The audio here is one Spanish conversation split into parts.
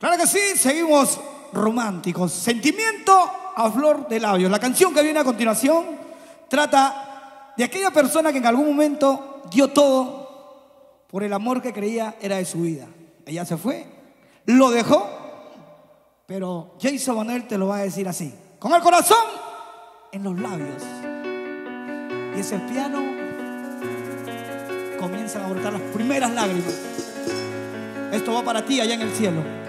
Claro que sí, seguimos románticos. Sentimiento a flor de labios. La canción que viene a continuación trata de aquella persona que en algún momento dio todo por el amor que creía era de su vida. Ella se fue, lo dejó, pero Jason Manuel te lo va a decir así, con el corazón en los labios. Y ese piano comienza a brotar las primeras lágrimas. Esto va para ti allá en el cielo.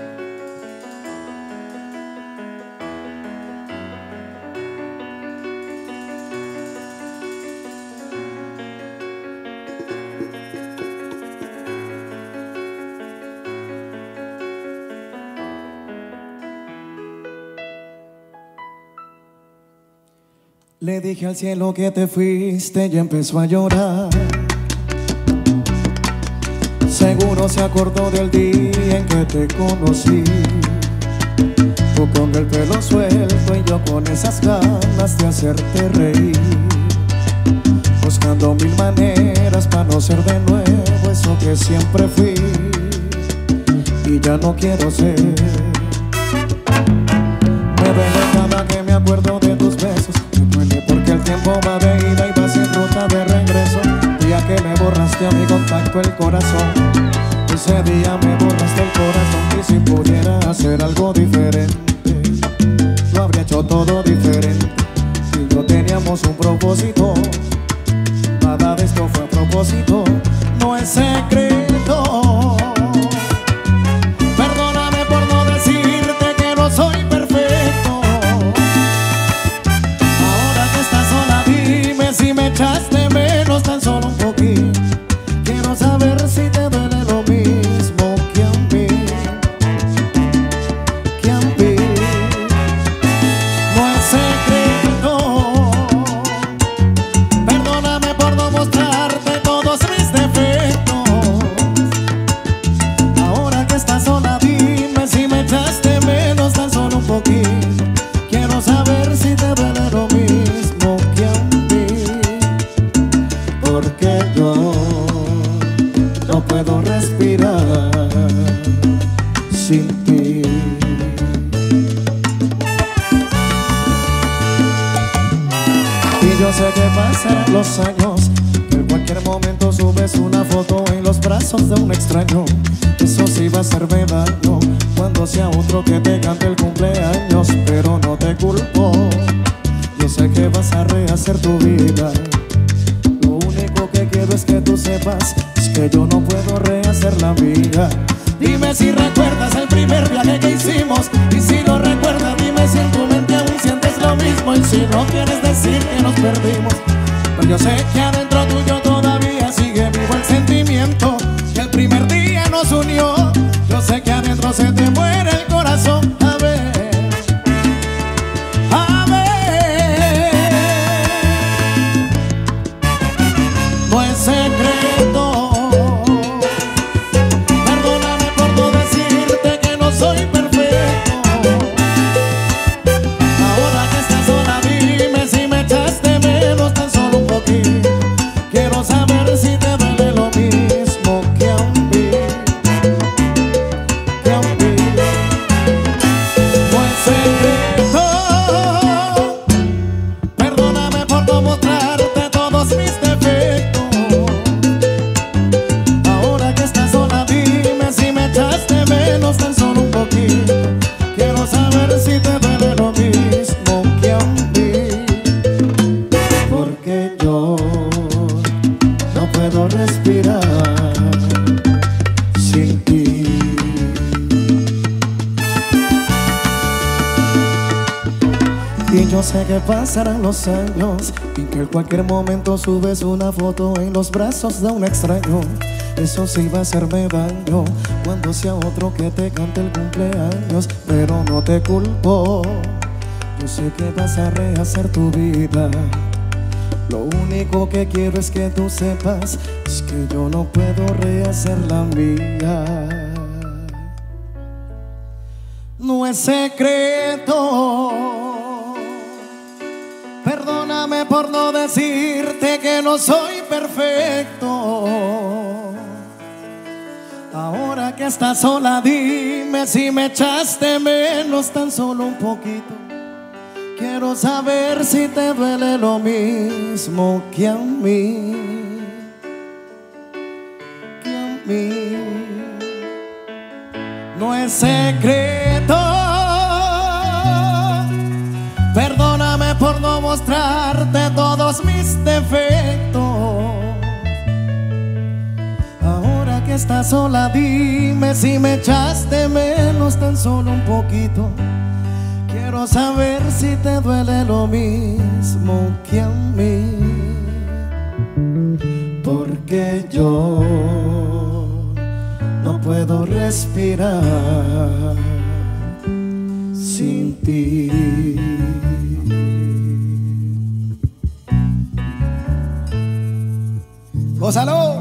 Le dije al cielo que te fuiste y empezó a llorar. Seguro se acordó del día en que te conocí. Tú con el pelo suelto y yo con esas ganas de hacerte reír, buscando mil maneras para no ser de nuevo eso que siempre fui y ya no quiero ser. Me duele cada que me acuerdo de tus besos. Me duele porque el tiempo va de ida y vas en ruta de regreso. Día que me borraste a mi contacto el corazón, ese día me borraste el corazón. Y si pudiera hacer algo diferente, lo habría hecho todo diferente. Y yo teníamos un propósito, nada de esto fue a propósito, no es secreto. Perdóname por no decirte que no soy perfecto. Ahora que estás sola, dime si me echaste menos tan solo un poquito. Quiero saber si te duele lo mismo que a mí, que a mí. No es secreto. Perdóname por no mostrarte todos mis defectos. Ahora que estás sola, dime si me echaste menos tan solo un poquito. Quiero saber si te duele lo mismo que a mí, porque yo no puedo respirar sin ti. Y yo sé que pasarán los años, que en cualquier momento subes una foto en los brazos de un extraño. Eso sí va a hacerme daño cuando sea otro que te cante el cumpleaños, pero no te culpo. Yo sé que vas a rehacer tu vida. Lo único que quiero es que tú sepas es que yo no puedo rehacer la mía. Dime si recuerdas el primer viaje que hicimos, y si lo recuerdas dime si en tu mente aún sientes lo mismo. Y si no quieres decir que nos perdimos, pero yo sé que adentro tuyo todavía sigue vivo el sentimiento que el primer día nos unió. Yo sé que adentro se te muere el corazón. A ver, a ver, no es secreto. Perdóname por no decirte que no soy perfecto. Ahora que estás sola, dime si me echaste menos tan solo un poquito. Quiero saber si te duele lo mismo que a mí, que a mí. No es secreto. Perdóname por no mostrarte todos mis defectos. Ahora que estás sola, dime si me echaste menos tan solo un poquito. Quiero saber si te duele lo mismo que a mí, porque yo no puedo respirar sin ti. Y yo sé que pasarán los años y que en cualquier momento subes una foto en los brazos de un extraño. Eso sí va a hacerme daño cuando sea otro que te cante el cumpleaños, pero no te culpo. Yo sé que vas a rehacer tu vida. Lo único que quiero es que tú sepas es que yo no puedo rehacer la mía. No es secreto. Perdóname por no decirte que no soy perfecto. Ahora que que estás sola, dime si me echaste menos tan solo un poquito. Quiero saber si te duele lo mismo que a mí. No es secreto. Perdóname por no mostrarte todos mis defectos. Ahora que estás sola, dime si me echaste menos tan solo un poquito. Quiero saber si te duele lo mismo que a mí. Porque yo no puedo respirar sin ti. ¡Gózalo!